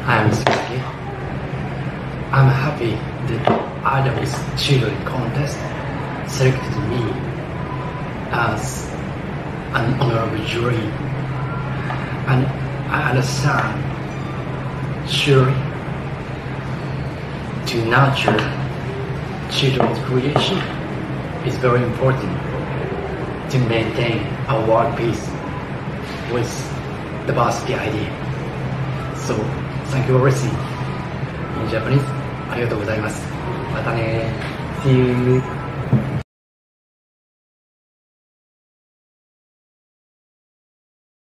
I'm Nagi. I'm happy that IWS Children Contest selected me as an honorable jury, and I understand surely to nurture children's creation is very important to maintain a world peace with the diversity idea. So, thank you for listening in Japanese. ありがとうございます。またね。See you.